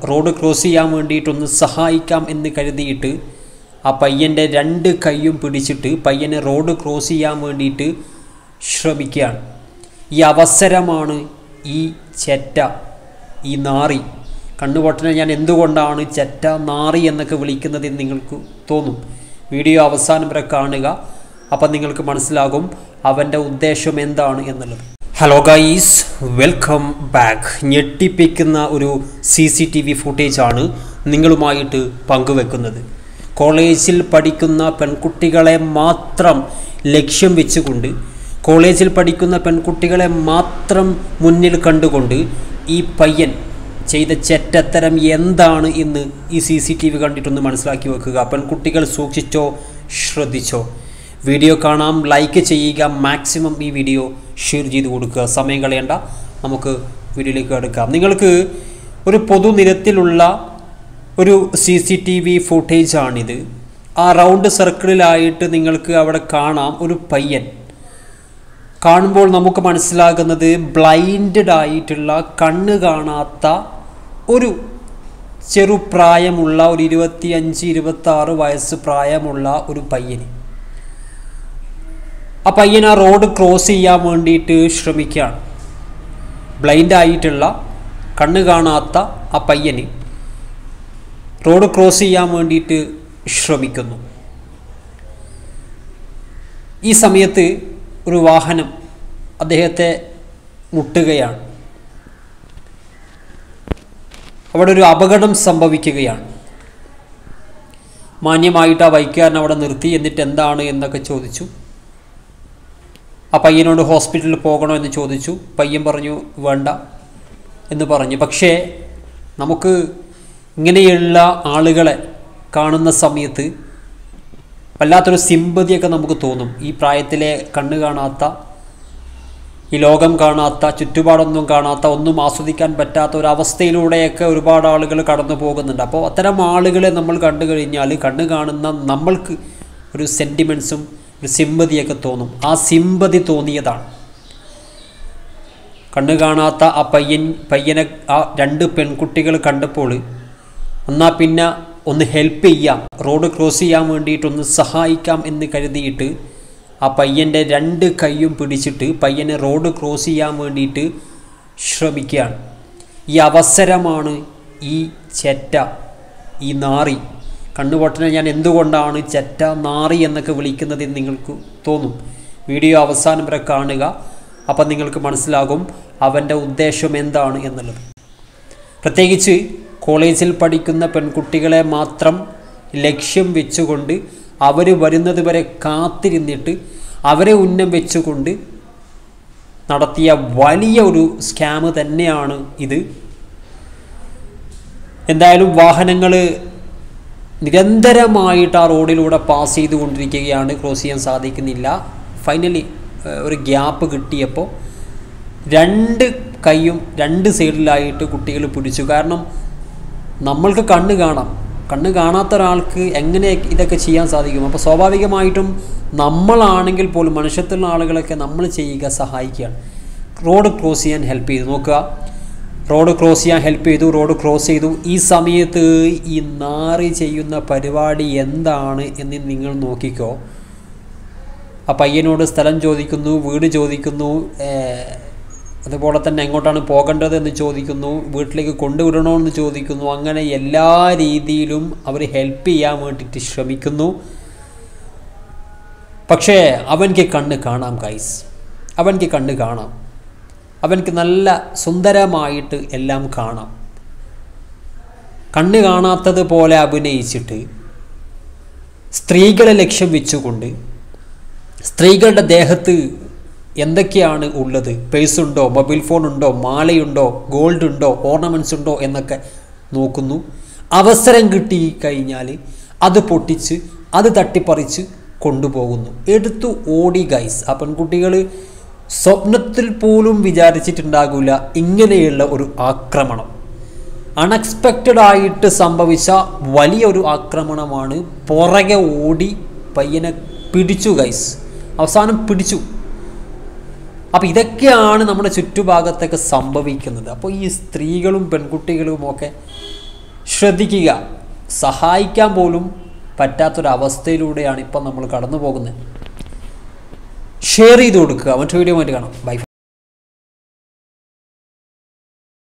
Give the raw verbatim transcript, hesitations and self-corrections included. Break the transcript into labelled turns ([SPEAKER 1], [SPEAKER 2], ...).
[SPEAKER 1] Road cross ചെയ്യാൻ വേണ്ടിയിട്ടൊന്ന് സഹായിക്കാം എന്ന് കരുതിയിട്ട് ആ പയ്യൻ്റെ രണ്ട് കൈയും പിടിച്ചിട്ട് പയ്യനെ റോഡ് ക്രോസ് ചെയ്യാൻ വേണ്ടിയിട്ട് ശ്രമിക്കുകയാണ്. ഈ അവസരമാണ് ഈ ചെറ്റ, ഈ നാറി, കണ്ണുപൊട്ടനെ ഞാൻ എന്തുകൊണ്ടാണ് ചെറ്റ, നാറി എന്നൊക്കെ വിളിക്കുന്നത് എന്ന് നിങ്ങൾക്ക് തോന്നും. വീഡിയോ അവസാനം വരെ കാണുക, അപ്പം നിങ്ങൾക്ക് മനസ്സിലാകും അവൻ്റെ ഉദ്ദേശം എന്താണ് എന്നുള്ളത്. Hello guys, welcome back. ഞെട്ടിപ്പിക്കുന്ന ഒരു സി സി ടി വി ഫുട്ടേജാണ് നിങ്ങളുമായിട്ട് പങ്കുവെക്കുന്നത്. കോളേജിൽ പഠിക്കുന്ന പെൺകുട്ടികളെ മാത്രം ലക്ഷ്യം വെച്ചുകൊണ്ട്, കോളേജിൽ പഠിക്കുന്ന പെൺകുട്ടികളെ മാത്രം മുന്നിൽ കണ്ടുകൊണ്ട് ഈ പയ്യൻ ചെയ്ത ചെറ്റത്തരം എന്താണ് എന്ന് ഈ സി സി ടി വി കണ്ടിട്ടൊന്ന് മനസ്സിലാക്കി വെക്കുക. പെൺകുട്ടികൾ സൂക്ഷിച്ചോ, ശ്രദ്ധിച്ചോ. വീഡിയോ കാണാം, ലൈക്ക് ചെയ്യുക, മാക്സിമം ഈ വീഡിയോ ഷെയർ ചെയ്ത് കൊടുക്കുക. സമയം കളയണ്ട, നമുക്ക് വീഡിയോയിലേക്ക് എടുക്കാം. നിങ്ങൾക്ക് ഒരു പൊതുനിരത്തിലുള്ള ഒരു സി സി ടി വി ഫുട്ടേജാണിത്. ആ റൗണ്ട് സർക്കിളിലായിട്ട് നിങ്ങൾക്ക് അവിടെ കാണാം ഒരു പയ്യൻ. കാണുമ്പോൾ നമുക്ക് മനസ്സിലാകുന്നത് ബ്ലൈൻഡഡ് ആയിട്ടുള്ള, കണ്ണ് കാണാത്ത ഒരു ചെറുപ്രായമുള്ള ഒരു ഇരുപത്തി അഞ്ച് ഇരുപത്തി ആറ് വയസ്സ് പ്രായമുള്ള ഒരു പയ്യന്. ആ പയ്യൻ ആ റോഡ് ക്രോസ് ചെയ്യാൻ വേണ്ടിയിട്ട് ശ്രമിക്കുകയാണ്. ബ്ലൈൻഡ് ആയിട്ടുള്ള, കണ്ണ് കാണാത്ത ആ പയ്യന് റോഡ് ക്രോസ് ചെയ്യാൻ വേണ്ടിയിട്ട് ശ്രമിക്കുന്നു. ഈ സമയത്ത് ഒരു വാഹനം അദ്ദേഹത്തെ മുട്ടുകയാണ്. അവിടെ ഒരു അപകടം സംഭവിക്കുകയാണ്. മാന്യമായിട്ട് ആ ബൈക്കുകാരൻ അവിടെ നിർത്തി. എന്നിട്ട് എന്താണ് എന്നൊക്കെ ചോദിച്ചു. ആ പയ്യനോട് ഹോസ്പിറ്റലിൽ പോകണോ എന്ന് ചോദിച്ചു. പയ്യൻ പറഞ്ഞു വേണ്ട എന്ന് പറഞ്ഞു. പക്ഷേ നമുക്ക് ഇങ്ങനെയുള്ള ആളുകളെ കാണുന്ന സമയത്ത് വല്ലാത്തൊരു സിമ്പതിയൊക്കെ നമുക്ക് തോന്നും. ഈ പ്രായത്തിലെ കണ്ണ് കാണാത്ത, ഈ ലോകം കാണാത്ത, ചുറ്റുപാടൊന്നും കാണാത്ത, ഒന്നും ആസ്വദിക്കാൻ പറ്റാത്ത ഒരവസ്ഥയിലൂടെയൊക്കെ ഒരുപാട് ആളുകൾ കടന്നു പോകുന്നുണ്ട്. അപ്പോൾ അത്തരം ആളുകളെ നമ്മൾ കണ്ടു കഴിഞ്ഞാൽ കണ്ണ് കാണുന്ന നമ്മൾക്ക് ഒരു സെൻറ്റിമെൻറ്റ്സും ഒരു സിമ്പതിയൊക്കെ തോന്നും. ആ സിമ്പതി തോന്നിയതാണ്. കണ്ണ് കാണാത്ത ആ പയ്യൻ പയ്യനെ ആ രണ്ട് പെൺകുട്ടികൾ കണ്ടപ്പോൾ എന്നാൽ പിന്നെ ഒന്ന് ഹെൽപ്പ് ചെയ്യാം, റോഡ് ക്രോസ് ചെയ്യാൻ വേണ്ടിയിട്ടൊന്ന് സഹായിക്കാം എന്ന് കരുതിയിട്ട് ആ പയ്യൻ്റെ രണ്ട് കൈയും പിടിച്ചിട്ട് പയ്യനെ റോഡ് ക്രോസ് ചെയ്യാൻ വേണ്ടിയിട്ട് ശ്രമിക്കുകയാണ്. ഈ അവസരമാണ് ഈ ചെറ്റ, ഈ നാറി, കണ്ണുപൊട്ടനെ ഞാൻ എന്തുകൊണ്ടാണ് ചെറ്റ, നാറി എന്നൊക്കെ വിളിക്കുന്നത് എന്ന് നിങ്ങൾക്ക് തോന്നും. വീഡിയോ അവസാനം വരെ കാണുക, അപ്പം നിങ്ങൾക്ക് മനസ്സിലാകും അവൻ്റെ ഉദ്ദേശം എന്താണ് എന്നുള്ളത്. പ്രത്യേകിച്ച് കോളേജിൽ പഠിക്കുന്ന പെൺകുട്ടികളെ മാത്രം ലക്ഷ്യം വെച്ചുകൊണ്ട് അവർ വരുന്നത് വരെ കാത്തിരുന്നിട്ട് അവരെ ഉന്നം വെച്ചുകൊണ്ട് നടത്തിയ വലിയ ഒരു സ്കാം തന്നെയാണ് ഇത്. എന്തായാലും വാഹനങ്ങൾ നിരന്തരമായിട്ട് ആ റോഡിലൂടെ പാസ് ചെയ്തുകൊണ്ടിരിക്കുകയാണ്. ക്രോസ് ചെയ്യാൻ സാധിക്കുന്നില്ല. ഫൈനലി ഒരു ഗ്യാപ്പ് കിട്ടിയപ്പോൾ രണ്ട് കൈയും രണ്ട് സൈഡിലായിട്ട് കുട്ടികൾ പിടിച്ചു. കാരണം നമ്മൾക്ക് കണ്ണ് കാണാം, കണ്ണ് കാണാത്ത ഒരാൾക്ക് എങ്ങനെ ഇതൊക്കെ ചെയ്യാൻ സാധിക്കും? അപ്പോൾ സ്വാഭാവികമായിട്ടും നമ്മളാണെങ്കിൽ പോലും, മനുഷ്യത്തുള്ള ആളുകളൊക്കെ നമ്മൾ ചെയ്യുക, സഹായിക്കുകയാണ്. റോഡ് ക്രോസ് ചെയ്യാൻ ഹെൽപ്പ് ചെയ്തു. നോക്കുക, റോഡ് ക്രോസ് ചെയ്യാൻ ഹെൽപ്പ് ചെയ്തു, റോഡ് ക്രോസ് ചെയ്തു. ഈ സമയത്ത് ഈ നാറി ചെയ്യുന്ന പരിപാടി എന്താണ് എന്ന് നിങ്ങൾ നോക്കിക്കോ. ആ പയ്യനോട് സ്ഥലം ചോദിക്കുന്നു, വീട് ചോദിക്കുന്നു, അതുപോലെ തന്നെ എങ്ങോട്ടാണ് പോകേണ്ടത് എന്ന് ചോദിക്കുന്നു, വീട്ടിലേക്ക് കൊണ്ടുവിടണോ എന്ന് ചോദിക്കുന്നു. അങ്ങനെ എല്ലാ രീതിയിലും അവർ ഹെൽപ്പ് ചെയ്യാൻ വേണ്ടിയിട്ട് ശ്രമിക്കുന്നു. പക്ഷേ അവൻക്ക് കണ്ണ് കാണാം ഗൈസ്, അവൻക്ക് കണ്ണ് കാണാം. അവൻക്ക് നല്ല സുന്ദരമായിട്ട് എല്ലാം കാണാം. കണ്ണ് കാണാത്തത് പോലെ അഭിനയിച്ചിട്ട് സ്ത്രീകളെ ലക്ഷ്യം വെച്ചുകൊണ്ട്, സ്ത്രീകളുടെ ദേഹത്ത് എന്തൊക്കെയാണ് ഉള്ളത്, പേഴ്സ് ഉണ്ടോ, മൊബൈൽ ഫോൺ ഉണ്ടോ, മാലയുണ്ടോ, ഗോൾഡ് ഉണ്ടോ, ഓർണമെൻറ്റ്സ് ഉണ്ടോ എന്നൊക്കെ നോക്കുന്നു. അവസരം കിട്ടി കഴിഞ്ഞാൽ അത് പൊട്ടിച്ച്, അത് തട്ടിപ്പറിച്ച് കൊണ്ടുപോകുന്നു. എടുത്തു ഓടി ഗൈസ്. ആ പെൺകുട്ടികൾ സ്വപ്നത്തിൽ പോലും വിചാരിച്ചിട്ടുണ്ടാകില്ല ഇങ്ങനെയുള്ള ഒരു ആക്രമണം. അൺഎക്സ്പെക്റ്റഡ് ആയിട്ട് സംഭവിച്ച വലിയൊരു ആക്രമണമാണ്. പുറകെ ഓടി പയ്യനെ പിടിച്ചു ഗൈസ്, അവസാനം പിടിച്ചു. അപ്പോൾ ഇതൊക്കെയാണ് നമ്മുടെ ചുറ്റുഭാഗത്തൊക്കെ സംഭവിക്കുന്നത്. അപ്പോൾ ഈ സ്ത്രീകളും പെൺകുട്ടികളുമൊക്കെ ശ്രദ്ധിക്കുക, സഹായിക്കാൻ പോലും പറ്റാത്തൊരവസ്ഥയിലൂടെയാണ് ഇപ്പം നമ്മൾ കടന്നു പോകുന്നത്. ഷെയർ ചെയ്ത് കൊടുക്കുക. മറ്റു വീഡിയോ ആയിട്ട് കാണാം. ബൈ.